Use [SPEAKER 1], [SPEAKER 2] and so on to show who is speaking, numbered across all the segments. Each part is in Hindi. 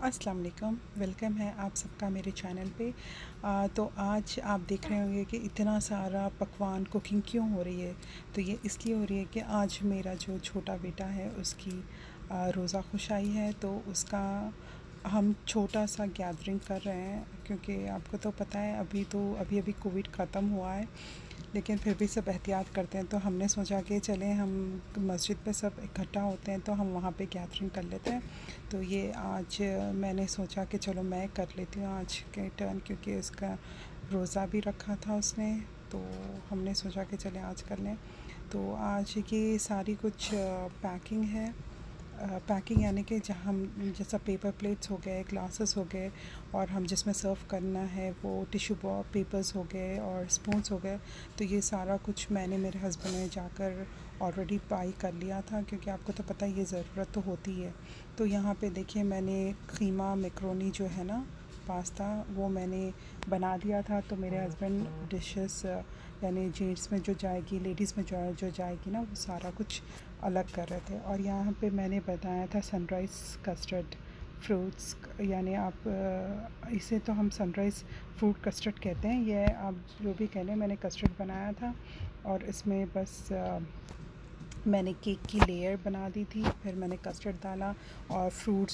[SPEAKER 1] अस्सलाम वालेकुम। वेलकम है आप सबका मेरे चैनल पे। तो आज आप देख रहे होंगे कि इतना सारा पकवान कुकिंग क्यों हो रही है। तो ये इसलिए हो रही है कि आज मेरा जो छोटा बेटा है उसकी रोज़ा खुशाई है, तो उसका हम छोटा सा गैदरिंग कर रहे हैं, क्योंकि आपको तो पता है अभी अभी कोविड ख़त्म हुआ है, लेकिन फिर भी सब एहतियात करते हैं। तो हमने सोचा कि चलें हम मस्जिद पे सब इकट्ठा होते हैं तो हम वहाँ पे गैदरिंग कर लेते हैं। तो ये आज मैंने सोचा कि चलो मैं कर लेती हूँ आज के टर्न, क्योंकि उसका रोज़ा भी रखा था उसने, तो हमने सोचा कि चलें आज कर लें। तो आज की सारी कुछ पैकिंग है। पैकिंग यानी कि जहाँ हम जैसा पेपर प्लेट्स हो गए, ग्लासेस हो गए, और हम जिसमें सर्व करना है वो टिश्यू पेपर्स हो गए और स्पून्स हो गए। तो ये सारा कुछ मैंने मेरे हस्बैंड ने जाकर ऑलरेडी बाई कर लिया था, क्योंकि आपको तो पता है ये ज़रूरत तो होती है। तो यहाँ पे देखिए मैंने कीमा मैक्रोनी जो है ना, पास्ता, वो मैंने बना दिया था। तो मेरे हस्बैंड डिशेस यानी जेंट्स में जो जाएगी, लेडीज़ में जो जाएगी ना, वो सारा कुछ अलग कर रहे थे। और यहाँ पे मैंने बनाया था सनराइज़ कस्टर्ड फ्रूट्स, यानी आप इसे तो हम सनराइज़ फ्रूट कस्टर्ड कहते हैं। ये आप जो भी कह लें, मैंने कस्टर्ड बनाया था और इसमें बस मैंने केक की लेयर बना दी थी, फिर मैंने कस्टर्ड डाला और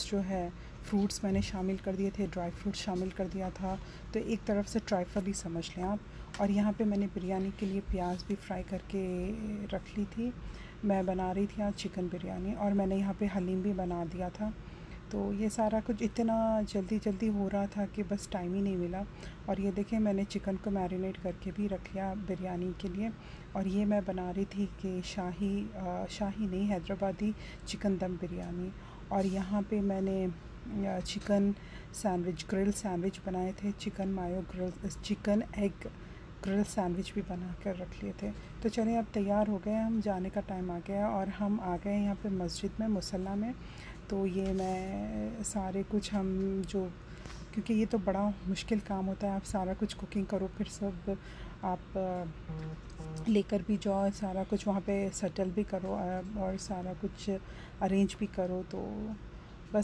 [SPEAKER 1] फ्रूट्स मैंने शामिल कर दिए थे, ड्राई फ्रूट शामिल कर दिया था। तो एक तरफ से ट्राइफल ही समझ लें आप। और यहाँ पे मैंने बिरयानी के लिए प्याज भी फ्राई करके रख ली थी। मैं बना रही थी आज चिकन बिरयानी, और मैंने यहाँ पे हलीम भी बना दिया था। तो ये सारा कुछ इतना जल्दी हो रहा था कि बस टाइम ही नहीं मिला। और ये देखिए मैंने चिकन को मैरिनेट करके भी रख लिया बिरयानी के लिए। और ये मैं बना रही थी कि शाही नहीं, हैदराबादी चिकन दम बिरयानी। और यहाँ पे मैंने चिकन सैंडविच, ग्रिल सैंडविच बनाए थे, चिकन एग ग्रिल सैंडविच भी बना कर रख लिए थे। तो चलिए अब तैयार हो गए, हम जाने का टाइम आ गया और हम आ गए यहाँ पे मस्जिद में, मुसल्ला में। तो ये मैं सारे कुछ हम जो, क्योंकि ये तो बड़ा मुश्किल काम होता है, आप सारा कुछ कुकिंग करो, फिर सब आप लेकर भी जाओ, सारा कुछ वहाँ पे सेटल भी करो और सारा कुछ अरेंज भी करो। तो बस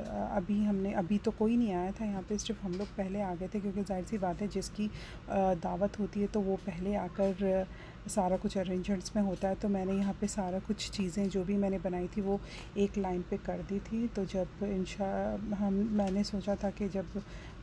[SPEAKER 1] अभी तो कोई नहीं आया था यहाँ पे, सिर्फ हम लोग पहले आ गए थे, क्योंकि जाहिर सी बात है जिसकी दावत होती है तो वो पहले आकर सारा कुछ अरेंजमेंट्स में होता है। तो मैंने यहाँ पे सारा कुछ चीज़ें जो भी मैंने बनाई थी वो एक लाइन पे कर दी थी। तो जब मैंने सोचा था कि जब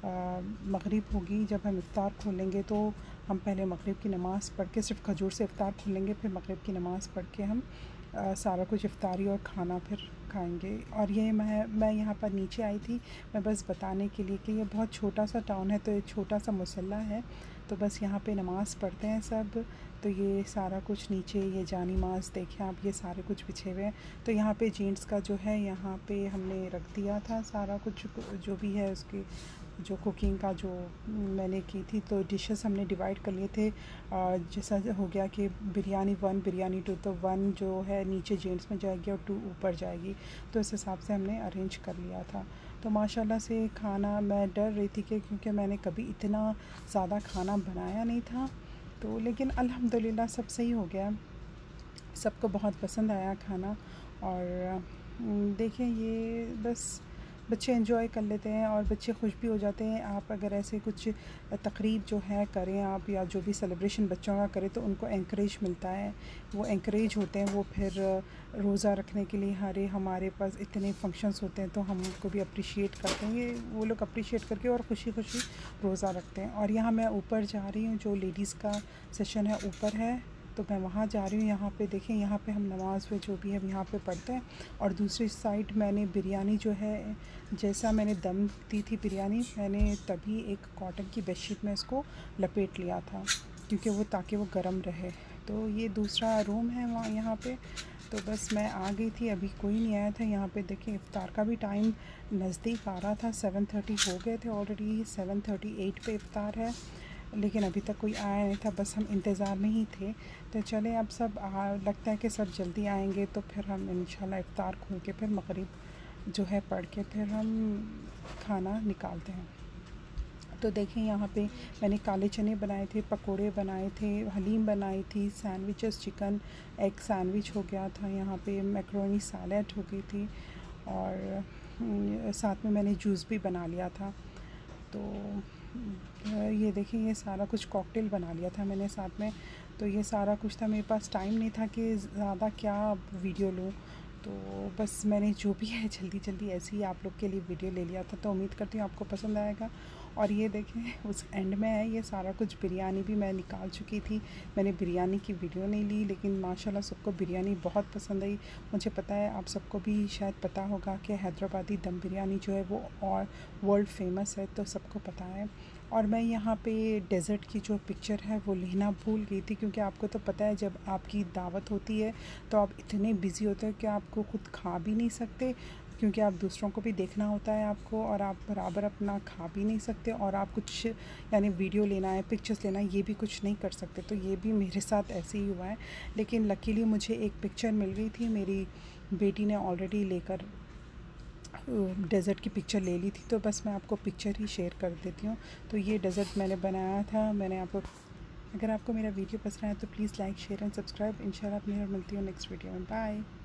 [SPEAKER 1] मगरिब होगी, जब हम इफ़्तार खोलेंगे, तो हम पहले मगरिब की नमाज़ पढ़ के, सिर्फ खजूर से इफ़्तार खोलेंगे, फिर मगरिब की नमाज़ पढ़ के हम सारा कुछ इफ़्तारी और खाना फिर खाएंगे। और ये मैं यहाँ पर नीचे आई थी, मैं बस बताने के लिए कि ये बहुत छोटा सा टाउन है, तो ये छोटा सा मुसल्ला है, तो बस यहाँ पे नमाज़ पढ़ते हैं सब। तो ये सारा कुछ नीचे, ये जानिमाज़ देखें आप, ये सारे कुछ बिछे हुए हैं। तो यहाँ पे जेंट्स का जो है, यहाँ पे हमने रख दिया था सारा कुछ जो भी है उसकी, जो कुकिंग का जो मैंने की थी। तो डिशेस हमने डिवाइड कर लिए थे, जैसा हो गया कि बिरयानी 1, बिरयानी 2, तो 1 जो है नीचे जेंट्स में जाएगी और 2 ऊपर जाएगी। तो इस हिसाब से हमने अरेंज कर लिया था। तो माशाल्लाह से खाना, मैं डर रही थी कि क्योंकि मैंने कभी इतना ज़्यादा खाना बनाया नहीं था, तो लेकिन अल्हम्दुलिल्लाह सब सही हो गया, सबको बहुत पसंद आया खाना। और देखें, ये बस बच्चे एंजॉय कर लेते हैं और बच्चे खुश भी हो जाते हैं। आप अगर ऐसे कुछ तकरीब जो है करें आप, या जो भी सेलिब्रेशन बच्चों का करें, तो उनको एनकरेज मिलता है, वो एनकरेज होते हैं, वो फिर रोज़ा रखने के लिए हमारे पास इतने फंक्शंस होते हैं, तो हम उनको भी अप्रिशिएट करते हैं। ये वो लोग अप्रिशिएट करके और खुशी रोज़ा रखते हैं। और यहाँ मैं ऊपर जा रही हूँ, जो लेडीज़ का सेशन है ऊपर है, तो मैं वहाँ जा रही हूँ। यहाँ पे देखें, यहाँ पे हम नमाज़ में जो भी है यहाँ पे पढ़ते हैं। और दूसरी साइड मैंने बिरयानी जो है, जैसा मैंने दम दी थी बिरयानी, मैंने तभी एक कॉटन की बेडशीट में इसको लपेट लिया था, क्योंकि वो ताकि वो गर्म रहे। तो ये दूसरा रूम है वहाँ, यहाँ पे। तो बस मैं आ गई थी, अभी कोई नहीं आया था। यहाँ पे देखिए इफ़्तार का भी टाइम नज़दीक आ रहा था, 7:30 हो गए थे ऑलरेडी, 7:38 पे इफ़्तार है, लेकिन अभी तक कोई आया नहीं था, बस हम इंतज़ार में ही थे। तो चले, अब सब लगता है कि सब जल्दी आएंगे, तो फिर हम इंशाल्लाह इफ़्तार खोल के फिर मगरिब जो है पढ़ के फिर हम खाना निकालते हैं। तो देखें यहाँ पे मैंने काले चने बनाए थे, पकोड़े बनाए थे, हलीम बनाई थी, सैंडविचेस, चिकन एग सैंडविच हो गया था, यहाँ पे मैक्रोनी सैलेड हो गई थी। और साथ में मैंने जूस भी बना लिया था। तो ये देखिए, ये सारा कुछ कॉकटेल बना लिया था मैंने साथ में। तो ये सारा कुछ था, मेरे पास टाइम नहीं था कि ज़्यादा क्या वीडियो लूँ, तो बस मैंने जो भी है जल्दी जल्दी ऐसे ही आप लोग के लिए वीडियो ले लिया था। तो उम्मीद करती हूँ आपको पसंद आएगा। और ये देखें उस एंड में है ये सारा कुछ, बिरयानी भी मैं निकाल चुकी थी। मैंने बिरयानी की वीडियो नहीं ली, लेकिन माशाल्लाह सबको बिरयानी बहुत पसंद आई। मुझे पता है आप सबको भी शायद पता होगा कि हैदराबादी दम बिरयानी जो है वो और वर्ल्ड फेमस है, तो सबको पता है। और मैं यहाँ पे डेज़र्ट की जो पिक्चर है वो लेना भूल गई थी, क्योंकि आपको तो पता है जब आपकी दावत होती है तो आप इतने बिज़ी होते हैं कि आपको खुद खा भी नहीं सकते, क्योंकि आप दूसरों को भी देखना होता है आपको, और आप बराबर अपना खा भी नहीं सकते, और आप कुछ यानी वीडियो लेना है, पिक्चर्स लेना है, ये भी कुछ नहीं कर सकते। तो ये भी मेरे साथ ऐसे ही हुआ है। लेकिन लकीली मुझे एक पिक्चर मिल गई थी, मेरी बेटी ने ऑलरेडी लेकर डेज़र्ट की पिक्चर ले ली थी, तो बस मैं आपको पिक्चर ही शेयर कर देती हूँ। तो ये डेज़र्ट मैंने बनाया था, मैंने आपको, अगर आपको मेरा वीडियो पसंद आया तो please like share and subscribe. इंशाल्लाह मैं मिलती हूँ नेक्स्ट वीडियो में। बाय।